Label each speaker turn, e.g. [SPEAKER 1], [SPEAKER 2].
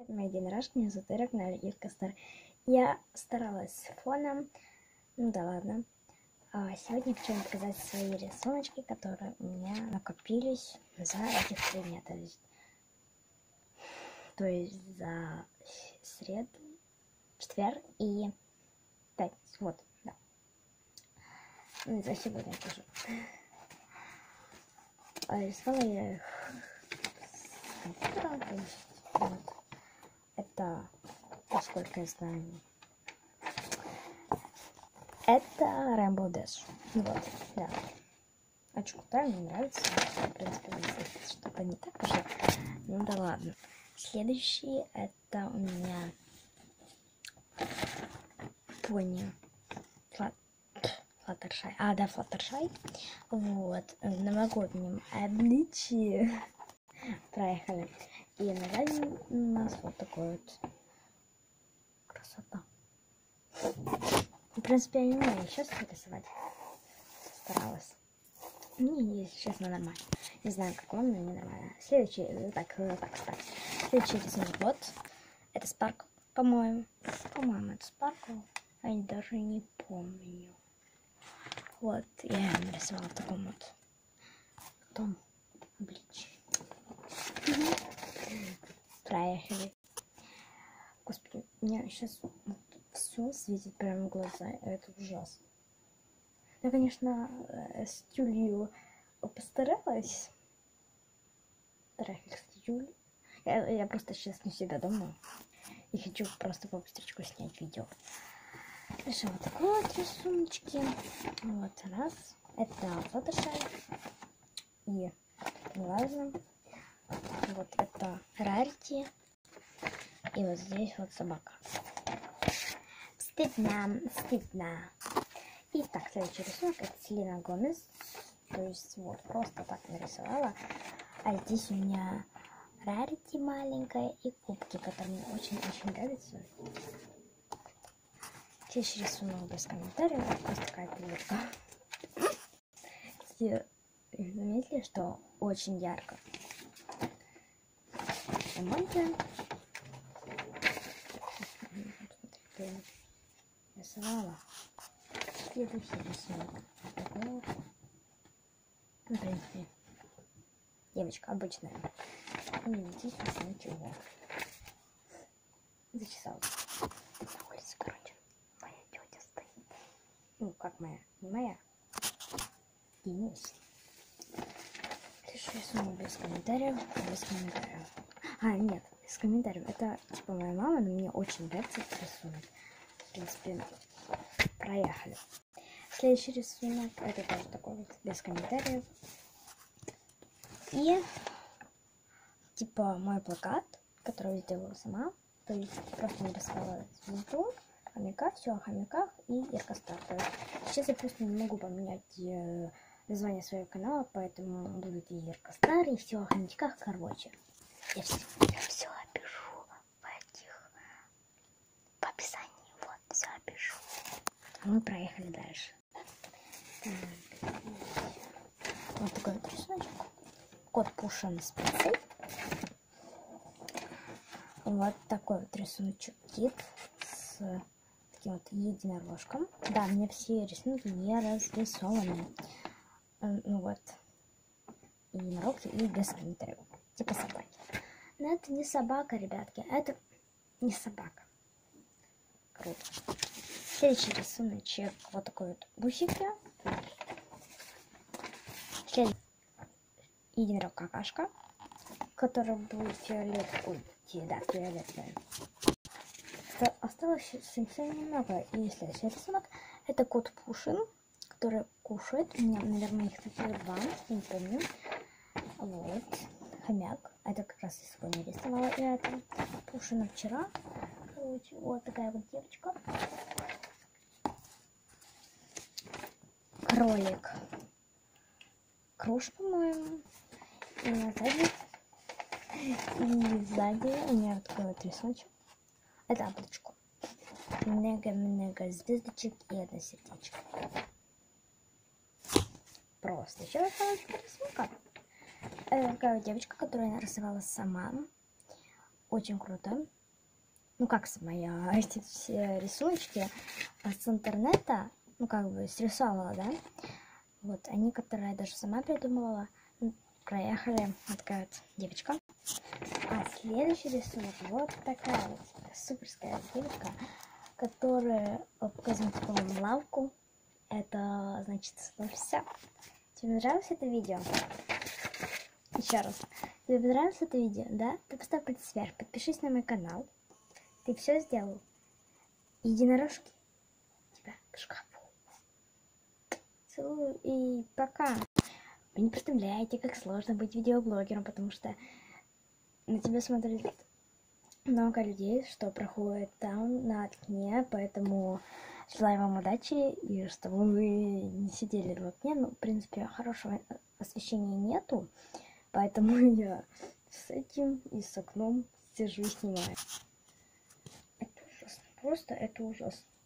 [SPEAKER 1] Мой день рождения, зовут Рагnar Иркастер. Я старалась с фоном, ну да ладно. Сегодня хочу вам показать свои рисуночки, которые у меня накопились за этих 3 дня. То есть за среду, четверг и пятницу. Вот, да. За сегодня тоже. Рисовала я их с компьютера, то есть вот. Это, насколько я знаю, это Rainbow Dash. Вот, да. Очень крутая, мне нравится. В принципе, что-то не так уже. Ну да ладно. Следующий это у меня пони Флаттершай. Да, Флаттершай. Вот, в новогоднем обличии проехали. И на заднем у нас вот такой вот красота. В принципе, я не умею сейчас рисовать. Старалась. Мне, если честно, нормально. Не знаю, как вам, но мне нормально. Следующий, так. Следующий рисунок вот. Это Sparkle, по-моему. По-моему, это Sparkle. Я даже не помню. Вот, я нарисовала в таком вот том обличии. Проехали. Господи, у меня сейчас все светит прямо в глаза. Это ужасно. Я, конечно, с тюлью постаралась. Трафик с тюлью. Я просто сейчас не всегда дома. И хочу просто по быстречку снять видео. Решила вот такой вот рисуночки. Вот раз. Это Fluttershy. И важно. Вот это Rarity. И вот здесь вот собака. Стыдно. Итак, следующий рисунок это Селена Гомес. То есть вот просто так нарисовала. А здесь у меня Rarity маленькая и кубки, которые мне очень-очень нравятся. Следующий рисунок без комментариев. Просто такая пилотка. Кстати, заметили, что очень ярко. Смотрите, рисовала. Следующий рисунок. В принципе, девочка обычная. И здесь ничего. Зачесалась. На улице, короче. Моя тетя стоит. Ну, как моя? Не моя. Денис. Следующий рисунок без комментариев. Нет, без комментариев. Это типа моя мама, но мне очень нравится этот рисунок. В принципе, проехали. Следующий рисунок, это тоже такой вот, без комментариев. И, типа, мой плакат, который я сделала сама. То есть, просто нарисовала звезду, хомяка, все о хомяках и Иркастер. Сейчас я просто не могу поменять название своего канала, поэтому будут и Иркастер, и все о хомячках, короче. Я все опишу в описании. Вот, все опишу. Мы проехали дальше. Вот такой вот рисунок. Кот Пушин с пиццей. Вот такой вот рисуночек кит с таким вот единорожком. Да, мне все рисунки не разрисованы. Ну вот. Единорог и без комментариев. Типа собаки. Но это не собака, ребятки. Это не собака. Круто. Следующий рисуночек вот такой вот бусики. Единорог какашка, который будет фиолетовый. Да, фиолетовый. Осталось совсем немного. И следующий рисунок это кот Пушин, который кушает. У меня, наверное, их такие 2, не помню. Вот. Хомяк. Это как раз я сегодня рисовала. И это Пушина вчера. Короче, вот такая вот девочка. Кролик. Круш, по-моему. И сзади у меня вот такой вот рисунок. Это облачко. Много-много звездочек и 1 сердечко. Просто еще осталось рисунка. Это такая вот девочка, которую я нарисовала сама. очень круто. Ну как моя, эти все рисуночки с интернета, ну как бы срисовала, да? Вот, они, которые я даже сама придумывала, проехали. Вот такая вот девочка. А следующий рисунок вот такая вот суперская девочка, которая показывает вам лавку. Это значит, ну все. Тебе понравилось это видео? Еще раз. Тебе понравилось это видео, да? Ты поставь палец вверх, подпишись на мой канал. Ты все сделал. Единорожки тебя к шкафу. Целую и пока. Вы не представляете, как сложно быть видеоблогером, потому что на тебя смотрит много людей, что проходит там на окне, поэтому желаю вам удачи и чтобы вы не сидели в окне. Ну, в принципе, хорошего освещения нету, поэтому я с этим и с окном сижу и снимаю. Это ужасно, просто это ужасно.